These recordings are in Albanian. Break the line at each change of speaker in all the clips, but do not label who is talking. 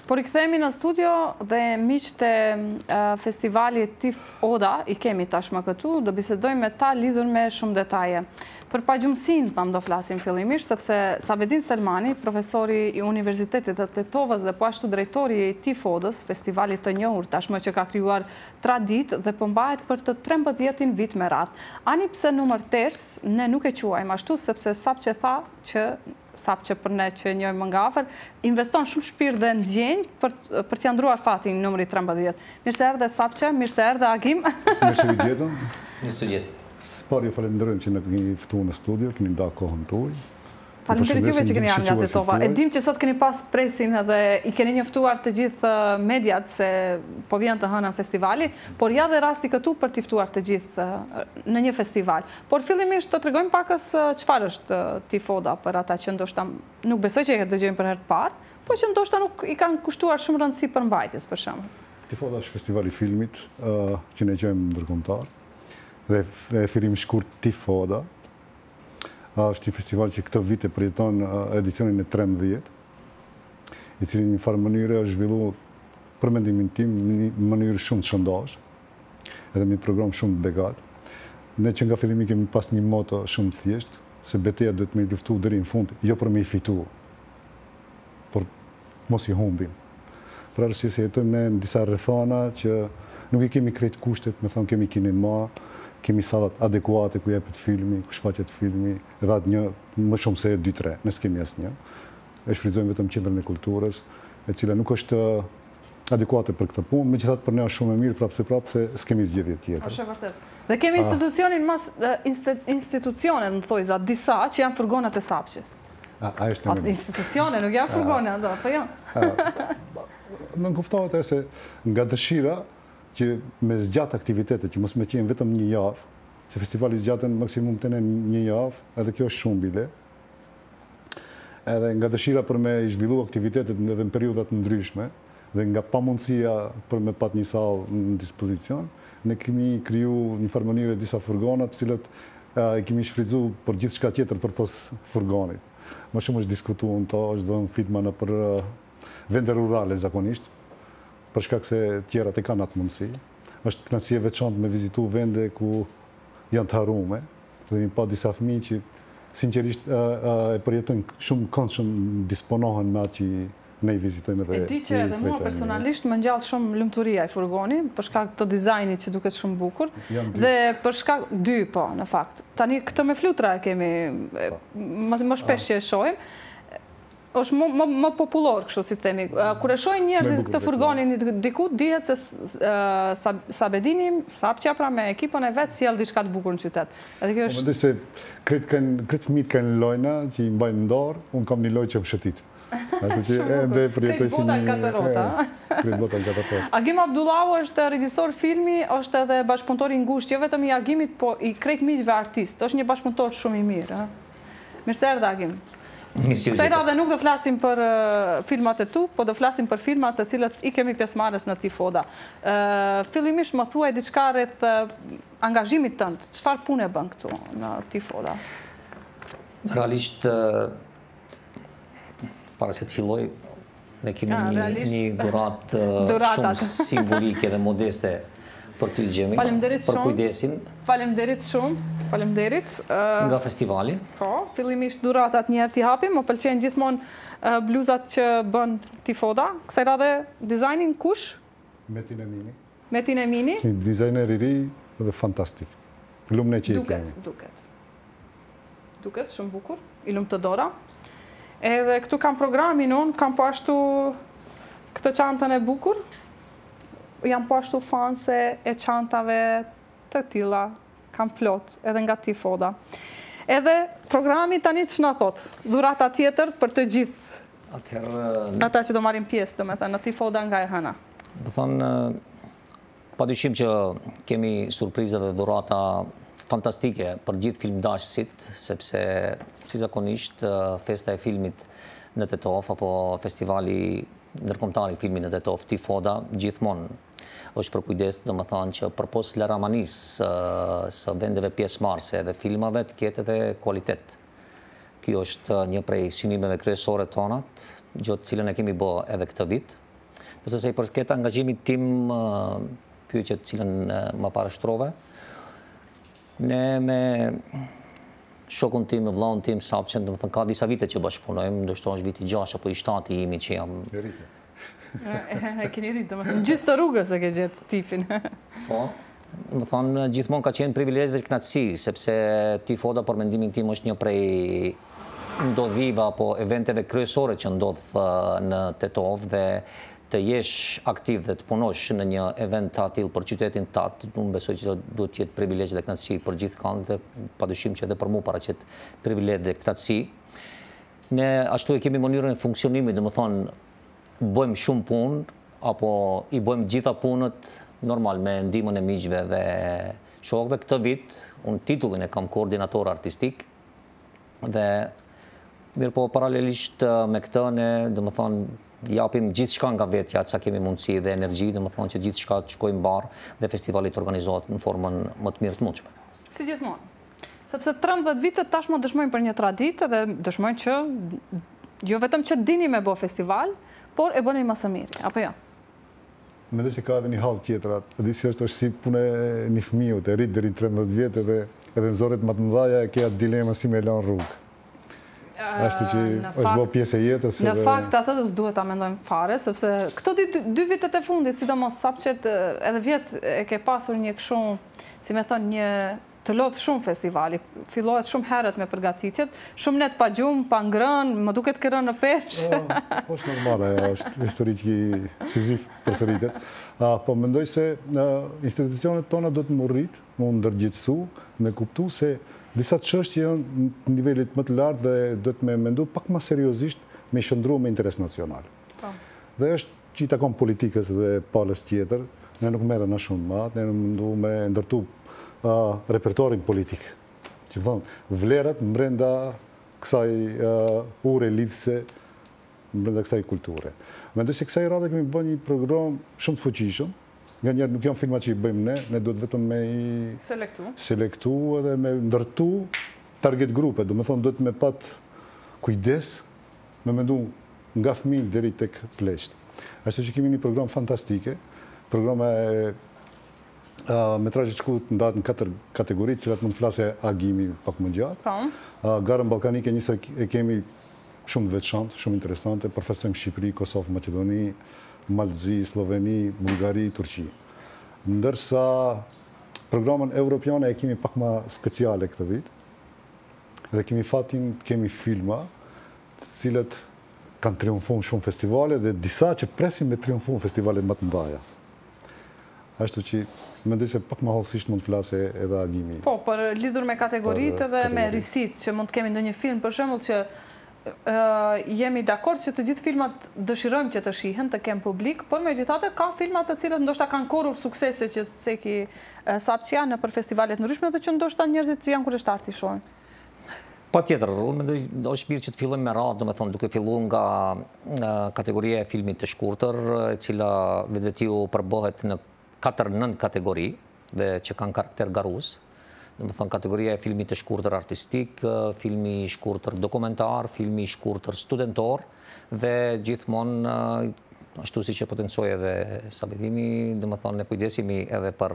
Por i kthehemi në studio dhe miqtë e festivalit TIFF Oda, i kemi tashmë këtu, do bisedojmë me ta lidhur me shumë detaje. Për pagjumësinë do flasim fillimisht, sepse Sabedin Selmani, profesori i Universitetit të Tetovës dhe po ashtu drejtori i TIFF Odës, festivalit të njohur tashmë që ka krijuar tradit dhe përmbahet për të 13 vit me radhë. Ani pse numër ters, ne nuk e quajmë ashtu, sepse sapë që për ne që njojmë nga afër, investon shumë shpirt dhe ndjenjë për t'ja ndruar fatin numri 13. Mirë se erdhe Sapçe, mirë se erdhe Agim.
Mirë se vjetëm.
Mirë se vjetë.
Spari ju falenderojmë që në keni ftu në studio, keni nda kohën tuaj.
Falenderit juve që keni ardhur nga Tetova. E dim që sot keni pas presin edhe i keni njoftuar të gjithë mediat se po vjen të hënën festivali, por ja dhe rasti këtu për t'i ftuar të gjithë në një festival. Por fillimisht të tregojmë pakës çfarë është TIFF Oda për ata që ndoshta nuk besoj që e dëgjojnë për herë të parë, por që ndoshta nuk i kanë kushtuar shumë rëndësi për mbajtjes për shembull.
TIFF Oda është festivali i filmit që ne quajmë ndërkombëtar dhe fillim shkurt TIFF Oda. Është një festival që këtë vit e përjeton edicionin e 13, i cili një farë mënyre është zhvillu për mendimin tim një mënyrë shumë të shëndosh, edhe një program shumë begat. Ne që nga fillimi kemi pas një moto shumë të thjesht, se betejë duhet me i luftu deri në fund, jo për me i fitu, por mos i humbim. Për arsye se jetojmë ne në disa rrethana që nuk i kemi krejt kushtet, me thonë kemi kinema, kemi salat adekuate ku jepet filmi, ku shfaqet filmi, edhe atë një më shumë se 2-3, ne s'kemi asnjë. E shfrytëzojmë vetëm qendrën e kulturës, e cila nuk është adekuate për këtë punë, megjithatë për ne është shumë e mirë prapë se s'kemi zgjedhje tjetër.
Është vërtet. Dhe kemi institucione, më thojza, disa që janë furgonat e Sapçes. Institucione, nuk janë furgone, po janë.
Në kuptohet e se nga dëshira që me zgjatë aktivitetet, që mos me qenë vetëm një javë, që festivali zgjatën maksimum të ne një javë, edhe kjo është shumë bile, edhe nga dëshira për me i zhvillu aktivitetet edhe në periudat ndryshme, dhe nga pamundësia për me pat një salë në dispozicion, ne kemi kriju një farë mënyre disa furgonat, cilët e kemi shfrytzu për gjithë shka tjetër për pos furgonit. Më shumë është diskutu në to, është dhe në filma në për vende rurale zakonisht, për shkak se tjerat e kanë atë mundësi. Është kënaqësi e veçantë me vizitu vende ku janë të harume, dhe mi pa disa fëmijë që sinqerisht e përjetojnë shumë këndshëm, disponohen me atë që ne i vizitojmë dhe...
E di që edhe mua personalisht më ngjall shumë lumturia e furgonit, për shkak të dizajnit që duket shumë bukur, dhe për shkak dy po, në fakt. Tani këtë me flutra e kemi, më shpesh që e shohim, është më popullor, kështu si themi. Kur e shohin njerëzit këtë furgonin diku, dihet se Sabedini, Sapçja pra me ekipën e vet sjell diçka të bukur në qytet. Edhe kjo është.
Mendoj se kretë fëmijët kanë lojna që i mbajnë në dorë, unë kam një lojë që më shëtit.
Kretë bota në katerota.
Kretë bota në katerota.
Agim Abdullahu është regjisor filmi, është edhe bashkëpunëtor i ngushtë, jo vetëm i Agimit, po i krejt miqve artist. Është një bashkëpunëtor shumë i mirë. Mirë se erdhe Agim. Kësaj radhe nuk do flasim për filmat e tu, po do flasim për filmat të cilët i kemi pjesëmarrës në TIFF Oda. Fillimisht më thuaj diçka rreth angazhimit tënd. Çfarë pune bën këtu në TIFF Oda?
Realisht, para se të filloj, ne kemi një dhuratë shumë simbolike dhe modeste për të gjemi, për kujdesin.
Faleminderit shumë. Faleminderit.
Nga festivali.
Po, fillimisht dhuratat njerë t'i hapim, më pëlqejnë gjithmonë bluzat që bën TIFF Oda. Kësaj radhe dizajnin kush?
Metin Emini.
Metin Emini.
Një dizajner i ri dhe fantastik. Lumën e që i kemi.
Duket, shumë bukur. I lumë të dora. Edhe këtu kam programin unë, kam po ashtu këtë çantën e bukur. Jam po ashtu fanse e çantave të tilla. Kam plot, edhe nga TIFF Oda. Edhe programi tani që në thot, dhurata tjetër për të gjithë. Ata që do marim pjesë, do me thënë, në TIFF Oda nga e hëna.
Do thonë, padyshim që kemi surprizë dhe dhurata fantastike për gjithë filmdashësit, sepse si zakonisht festa e filmit në Tetov, apo festivali ndërkombëtar i filmit në Tetov, TIFF Oda, gjithmonë është për kujdes, do më thanë që përpos lëramanis së vendeve pjesëmarrëse dhe filmave të ketë edhe kualitet. Kjo është një prej synimeve kryesore tonat, gjatë cilën e kemi bë edhe këtë vit. Përse se i përket angazhimit tim, pyetjet cilën më parashtrove, ne me shokun tim, me vllahun tim Sapçen, domethënë ka disa vite që bashkëpunojmë, ndoshta është viti 6 apo i 7 i imi që jam.
E keni rritë, domethënë gjysmë të rrugës e ke gjetë tifin.
Po. Domethënë gjithmonë ka qenë privilegj dhe kënaqësi, sepse tifoda për mendimin tim është një prej ndodhive apo eventeve kryesore që ndodh në Tetov dhe të jesh aktiv dhe të punosh në një event të atill për qytetin tat, unë besoj që duhet të jetë privilegj dhe kënaqësi për gjithë dhe padyshim që edhe për mua paraqet privilegj dhe kënaqësi. Ne ashtu e kemi mënyrën e funksionimit, domethënë bëjmë shumë punë apo i bëjmë gjitha punët normal me ndihmën e miqve dhe shokëve. Këtë vit unë titullin e kam koordinator artistik dhe mirë po paralelisht me këtë ne domethënë japim gjithçka nga vetja sa kemi mundësi dhe energji, domethënë që gjithçka të shkojë mbar dhe festivali të organizohet në formën më të mirë të mundshme.
Si gjithmonë. Sepse 13 vite tashmë dëshmojnë për një traditë dhe dëshmojnë që jo vetëm që dini me bë festival, por e bëni më së miri, apo jo?
Mendoj se ka edhe një hall tjetër, di si është si punë e një fëmiu të rrit deri në 13 vjet edhe në zoret më të mëdha e ke atë dilemë si me lan rrugë. Ashtu që është bërë pjesë e jetës.
Në fakt, atë duhet ta mendojmë fare, sepse këto 2 vitet e fundit, sidomos Sapçet edhe vjet e ke pasur një kështu, si me thënë, një të lodh shumë festivali. Fillohet shumë herët me përgatitjet, shumë net pa gjumë, pa ngrënë, më duket ke rënë në peshë.
Po është normale, është histori që Sizif përsëritet. Po mendoj se institucionet tona do të më rritë, më ndërgjithësu, me kuptu se disa çështje janë në nivelit më të lartë dhe do të me mendu pak më seriozisht me shëndru me interes nacional. Dhe është që i takon politikës dhe palës tjetër, ne nuk merrem në shumë matë, ne mundu me ndërtu repertorin politik. Që thonë, vlerat brenda kësaj ure lidhse, brenda kësaj kulture. Mendoj se kësaj radhe kemi bërë një program shumë të fuqishëm. Nga njerë nuk janë filmat që i bëjmë ne duhet vetëm me i selektu edhe me ndërtu target grupe, do me thonë duhet me pat kujdes, me mendu nga fëmijë deri tek pleqt. Ashtu që kemi një program fantastike, programa e metrajit shkurt ndahet në 4 kategori, cilat mund të flase agimi pak më gjatë. Garën ballkanike njësa e kemi shumë të veçantë, shumë interesante, përfestojmë Shqipëri, Kosovë, Maqedoni, Malzi, Sloveni, Bulgari, Turqi. Ndërsa programën evropiane e kemi pak më speciale këtë vit. Dhe kemi fatin, kemi filma, të cilët kanë triumfuar shumë festivale dhe disa që presin me triumfuar festivalet më të mëdha. Ashtu që mendoj se pak më hollësisht mund të flasë edhe agimi.
Po, për lidhur me kategoritë dhe me risit që mund të kemi ndonjë film, për shembull që jemi dakord që të gjithë filmat dëshirojmë që të shihen, të kemë publik, por megjithatë ka filmat të cilët ndoshta kanë korrur suksese që të ceki Sapçia në për festivalet ndryshme dhe që ndoshta njerëzit janë kurioztar të shohin.
Patjetër, unë mendoj është mirë që të fillojmë me radhë, domethënë duke filluar nga kategoria e filmit të shkurtër, e cila vetvetiu përbëhet në 4-9 kategori dhe që kanë karakter garues. Domethënë kategoria e filmit të shkurtër artistik, filmi i shkurtër dokumentar, filmi i shkurtër studentor dhe gjithmonë ashtu siç e potencoi edhe Sabetimi, domethënë ne kujdesemi edhe për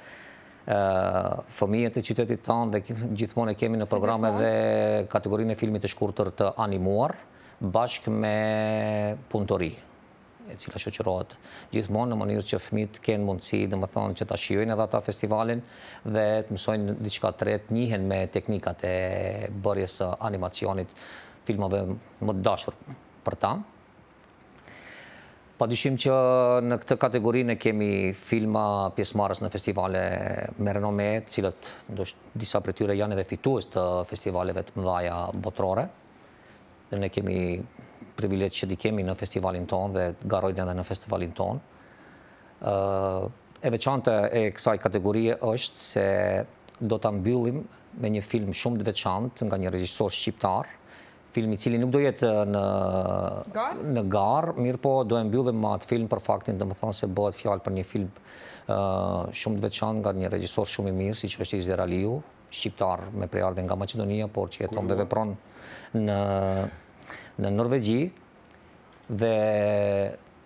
fëmijët e qytetit tonë dhe gjithmonë e kemi në program edhe kategorinë e filmit të shkurtër të animuar bashkë me punëtori, e cila shoqërohet gjithmonë në mënyrë që fëmijët kenë mundësi, domethënë që ta shijojnë edhe ata festivalin dhe të mësojnë diçka të re, të njihen me teknikat e bërjes së animacionit, filmave më të dashur për ta. Padyshim që në këtë kategorinë kemi filma pjesëmarrës në festivale me renome, të cilët ndoshta disa prej tyre janë edhe fitues të festivaleve të mëdha botërore. Dhe ne kemi privilegj që di kemi në festivalin tonë dhe garojnë edhe në festivalin tonë. E veçante e kësaj kategorie është se do ta mbyllim me një film shumë të veçantë nga një regjisor shqiptar, film i cili nuk do jetë në garë, mirë po do e mbyllim me atë film për faktin domethënë se bëhet fjalë për një film shumë të veçantë nga një regjisor shumë i mirë, siç është Izer Aliu, shqiptar me prejardhje nga Maqedonia, por që jeton dhe vepron në Norvegji, dhe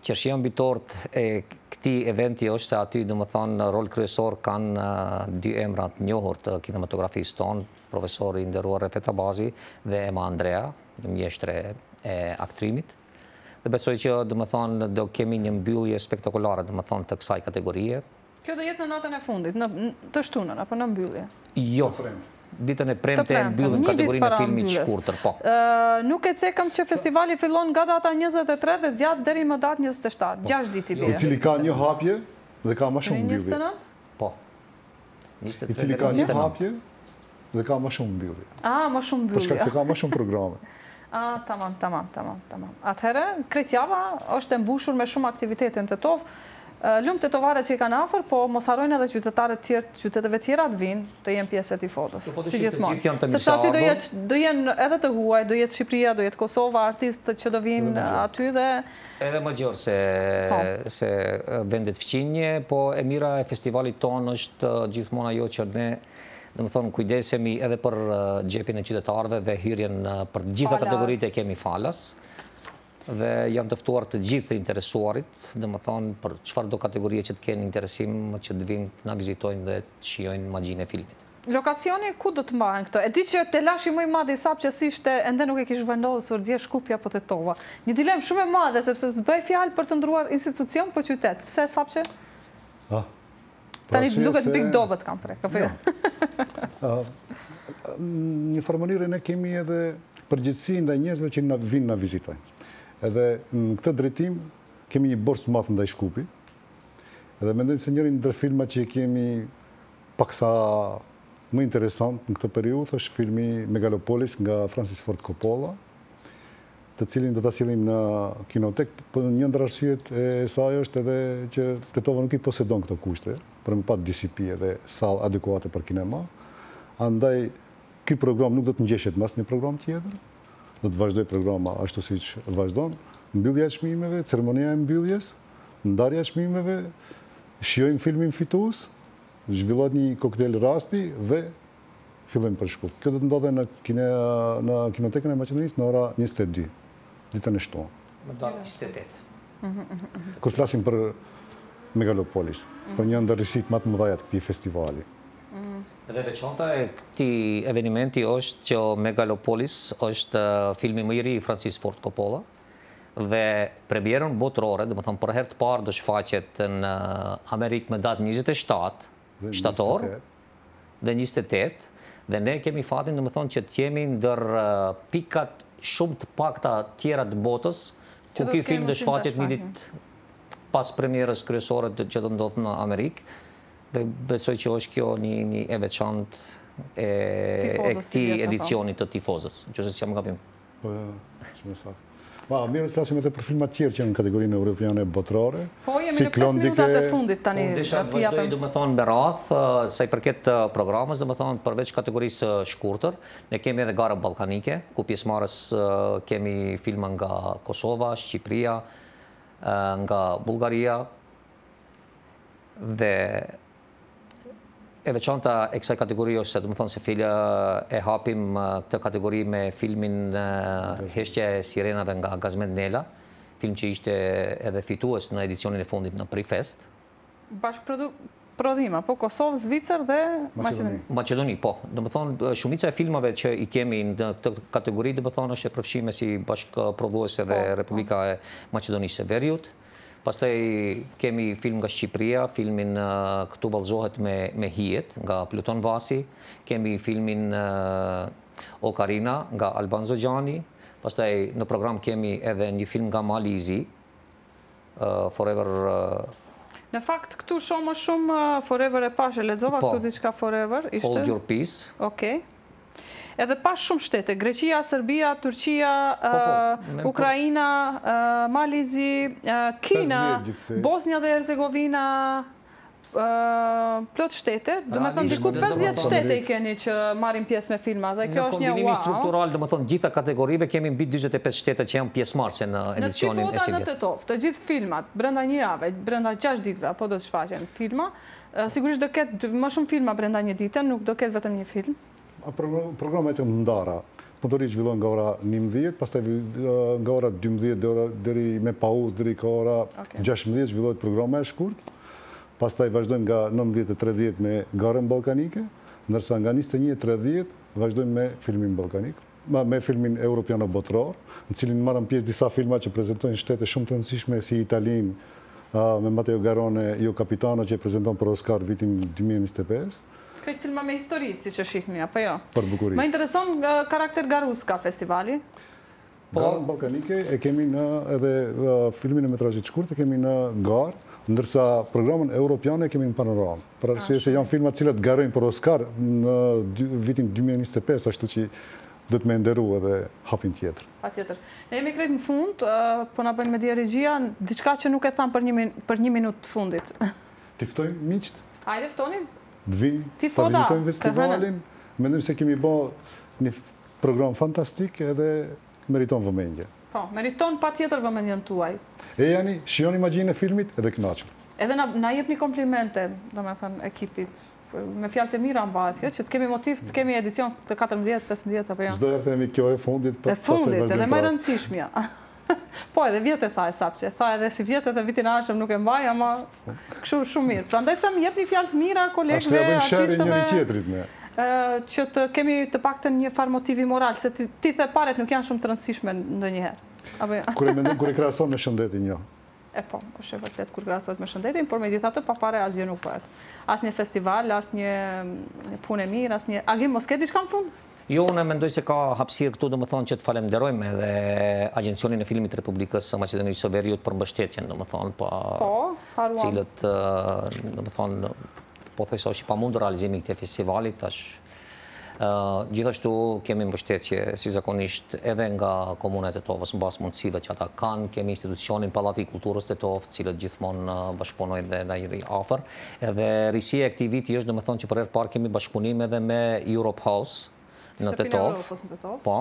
Qershia mbitort e këtij eventi është se aty domethënë rol kryesor kanë dy emra të njohur të kinematografisë tonë, profesori i nderuar Refet Abazi dhe Ema Andrea, mjeshtre e aktrimit. Dhe besoj që domethënë do kemi një mbyllje spektakolare domethënë të kësaj kategorie.
Kjo do jetë në natën e fundit, të shtunën apo në mbyllje?
Jo. Ditën e premte e mbyllim kategorinë e filmit shkurtër, po.
Nuk e cekëm që festivali fillon nga data 23 dhe zgjat deri më datë 27, 6 ditë i bie.
I cili ka një hapje dhe ka më shumë mbyllje.
29?
Po.
I cili ka një hapje dhe ka më shumë mbyllje.
Më shumë mbyllje.
Për shkak se ka më shumë programe.
Tamam. Atëherë, Kretjava është e mbushur me shumë aktivitete në Tetov. Lumë tetovarët që i kanë afër, po mos harrojnë edhe qytetarët tjerë, qyteteve tjera të vinë të jenë pjesë e tifozës. Si gjithmonë. Sepse aty do jenë edhe të huaj, do jetë Shqipëria, do jetë Kosova, artistë që do vinë aty dhe...
Edhe më gjërë se vendet fqinje, po e mira e festivalit tonë është gjithmonë ajo që ne dhe më thonë kujdesemi edhe për gjepin e qytetarëve dhe hyrjen për gjitha kategoritë e kemi falas. Dhe janë të ftuar të gjithë të interesuarit, dhe më thonë për çfarë do kategorie që të kenë interesim që të vinë na vizitojnë dhe të shijojnë magjinë e filmit.
Lokacioni ku do të mbahen këto? E di që telashi më i madh i sapqesisht ende nuk e kish vendosur dje Shkupja apo Tetova. Një dilemë shumë e madhe sepse s'bëj fjalë për të ndruar institucion po qytet. Pse sapqe? Tani duket big dobët kanë prek.
Një farë mënyrë ne kemi edhe përgjegjësi ndaj njerëzve që vinë na vizitojnë. Edhe në këtë drejtim kemi një borës madh ndaj Shkupit. Edhe mendojmë se njëri ndër filmat që kemi paksa më interesant në këtë periudhë është filmi Megalopolis nga Francis Ford Coppola, të cilin do ta sillim në kinotek, por një ndër arsyet e saj është edhe që Tetova nuk i posedon këto kushte për më pat DCP dhe sallë adekuate për kinema. Andaj ky program nuk do të ngjeshet me asnjë program tjetër. Do të vazhdoj programa ashtu siç vazhdon, mbyllja e çmimeve, ceremonia e mbylljes, ndarja e çmimeve, shijojmë filmin fitues, zhvillohet një koktel rasti dhe fillojmë për Shkup. Kjo do të ndodhe në kinotekën e Maqedonisë në ora 22, ditën e shtunë.
Më datë 28.
Kur flasim për Megalopolis, për një ndër rrisit më të mëdha të këtij festivali.
Dhe veçanta e këtij evenimenti është që Megalopolis është filmi më i ri i Francis Ford Coppola dhe premierën botërore, domethënë për herë të parë do shfaqet në Amerikë me datë 27 shtator dhe 28 dhe ne kemi fatin domethënë që të jemi ndër pikat shumë të pakta tjera të botës ku ky film do shfaqet një ditë pas premierës kryesore që do ndodhë në Amerikë. Dhe besoj që është kjo një e veçantë e këtij edicionit të tifozës, nëse s'jam gabim.
Po, shumë saktë. Mirë të flasim edhe për filmat tjerë që janë në kategorinë evropiane botërore.
Po, jemi në 5 minutat e fundit tani.
Unë desha të vazhdoj domethënë me radh, sa i përket programës, domethënë përveç kategorisë shkurtër, ne kemi edhe garë ballkanike, ku pjesëmarrës kemi filma nga Kosova, Shqipëria, nga Bullgaria dhe e veçanta e kësaj kategorie është se do të thonë se e hapim këtë kategori me filmin Heshtja e sirenave nga Gazmet Nela, film që ishte edhe fitues në edicionin e fundit në Prifest.
Prodhima, po Kosovë, Zvicër dhe Maqedoni.
Maqedoni, po. Do të thonë shumica e filmave që i kemi në këtë kategori do të thonë është e përfshime si bashkëprodhuese dhe Republika e Maqedonisë së Veriut. Pastaj kemi film nga Shqipëria, filmin Këtu vallëzohet me hijet nga Pluton Vasi, kemi filmin Okarina nga Alban Zogjani, pastaj në program kemi edhe një film nga Malizi, Forever.
Në fakt këtu shoh më shumë Forever e pashe, lexova këtu diçka Forever, ishte.
Hold Your Peace.
Okej. Edhe pas shumë shtete, Greqia, Serbia, Turqia, Ukraina, Malizi, Kina, Bosnia dhe Hercegovina, plot shtete. Do me thënë diku 50 shtete i keni që marrin pjesë me filma dhe kjo është një wow.
Në kombinimi struktural, do me thënë gjitha kategorive kemi mbi 45 shtete që janë pjesëmarrëse në edicionin e si vjetë.
Në Tetov, të gjithë filmat, brenda një jave, brenda 6 ditëve, apo do të shfaqen filma, sigurisht do ketë më shumë filma brenda një dite, nuk do ketë vetëm një film.
Programet e ndara. Punëtori zhvillohen nga ora 11, pastaj nga ora 12 deri me pauzë deri ka ora 16 zhvillohet programa e shkurt. Pastaj vazhdojmë nga 19:30 me garën ballkanike, ndërsa nga 21:30 vazhdojmë me filmin ballkanik, me filmin europian botëror, në cilin marrën pjesë disa filma që prezantojnë shtete shumë të rëndësishme si Italinë, me Matteo Garrone, Io Capitano që e prezanton për Oscar vitin 2025.
Këtë filma me histori, si që shihni, apo jo?
Për bukurie.
Më intereson karakter Garuska festivali?
Garën ballkanike e kemi në edhe filmin e metrazhit shkurt e kemi në garë, ndërsa programën europiane kemi në panoramë. Për arsye se janë filma të cilët garojnë për Oscar në vitin 2025, ashtu që do të me nderu edhe hapin tjetër.
Pa tjetër. Ne jemi krejt në fund, po na bëjnë me dia regjia, diçka që nuk e tham për një minutë të fundit.
Ti ftojmë miqt?
Hajde ftonim?
Të vinë, të vizitojmë festivalin, mendojmë se kemi bë një program fantastik edhe meriton vëmendje.
Po, meriton pa tjetër vëmendjen tuaj.
E jani, shioni magjinë e filmit edhe kënaqur.
Edhe na jepni komplimente, do me thënë, ekipit, me fjalë të mira mbahet, që të kemi motiv, të kemi edicion të 14-15 apo jo.
Çdo herë themi kjo e fundit,
e fundit, edhe më e rëndësishmja. Po, edhe vjetë e tha e sapqe, tha edhe si vjetë edhe vitin arshëm nuk e mbaj, ama kështu shumë mirë. Prandaj them jepni fjalë të mira kolegëve, artistëve, që të kemi të paktën një farë motivi moral, se ti the paret nuk janë shumë të rëndësishme ndonjëherë.
Kur e krahason me shëndetin, jo.
E po, është e vërtet kur krahasohet me shëndetin, por megjithatë pa pare asgjë nuk bëhet. Asnjë festival, asnjë punë e mirë, asnjë agim mos ke diçka në fund?
Jo, unë mendoj se ka hapësirë këtu, domethënë që të falenderojmë edhe Agjencionin e Filmit të Republikës së Maqedonisë së Veriut për mbështetjen, domethënë, pa cilët, domethënë, po thoj se është i pamundur realizimi i këtij festivali tash. Gjithashtu kemi mbështetje si zakonisht edhe nga komunat e Tetovës mbas mundësive që ata kanë, kemi institucionin Pallati i Kulturës Tetov, cilët gjithmonë bashkëpunojnë dhe na jeni afër. Edhe risia e këtij viti është domethënë që për herë të parë kemi bashkëpunim edhe me Europe House në Tetov. Po.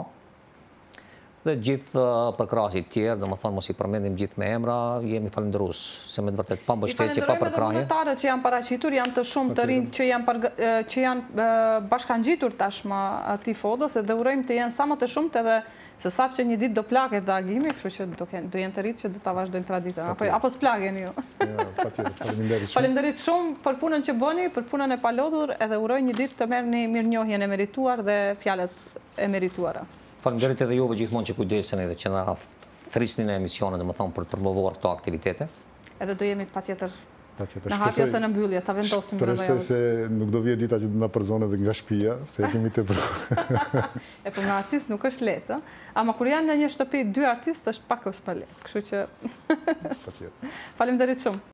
Dhe gjithë përkrahjet tjerë, domethënë mos i përmendim gjithë me emra, jemi falëndërues se me të vërtet pa mbështetje, pa përkrahje.
Falenderojmë vullnetarët që janë paraqitur, janë të shumë të rinj që janë bashkangjitur tashmë atij fodos dhe urojmë të jenë sa më të shumtë edhe se sapqë një ditë do plaket dhe agimi, kështu që do jenë të rritë që do ta vazhdojnë traditën. Apo s'plagen ju.
Patjetër,
faleminderit shumë për punën që bëni, për punën e palodhur, edhe uroj një ditë të merrni mirënjohjen e merituar dhe fjalët e merituara.
Faleminderit edhe juve gjithmonë që kujdeseni dhe që na thrisni në emisione, domethënë për të promovuar këto aktivitete.
Edhe do jemi patjetër në hapje ose në mbyllje, ta vendosim në
Presoj se nuk do vije dita që do na përzon edhe nga shtëpia, se kemi të
E po me artist nuk është lehtë, ama kur janë në një shtëpi dy artistë është pak ose pa lehtë, kështu që faleminderit shumë.